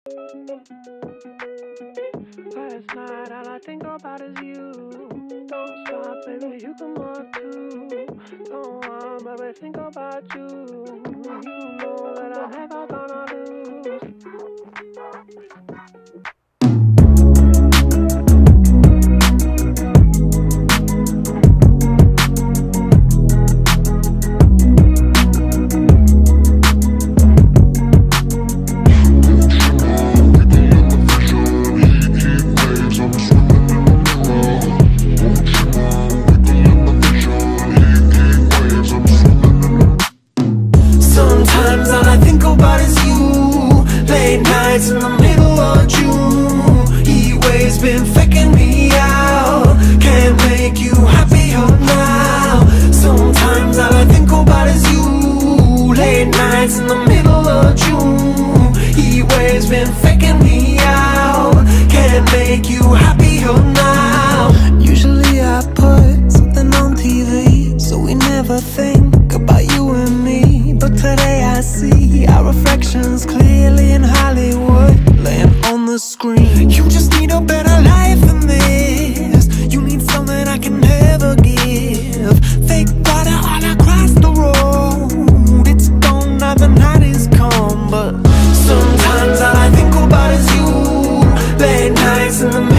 Last night all I think about is you. Don't stop, baby, you can walk too. Don't want, baby, think about you. You know that I'm never gonna lose. Sometimes all I think about is you. Late nights in the middle of June. Heat waves been faking me out. Can't make you happier now. Sometimes all I think about is you. Late nights in the middle of June. Heat waves been faking me out. Can't make you happier now. Usually I put something on TV, so we never think about you and me. But today I see our reflections clearly in Hollywood, laying on the screen. You just need a better life than this. You need something I can never give. Fake water all across the road. It's gone now, the night is come. But sometimes all I think about is you. Late nights in the